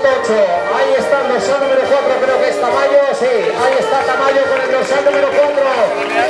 tocho. Ahí está el dorsal número 4, creo que es Tamayo. Sí, ahí está Tamayo con el dorsal número 4.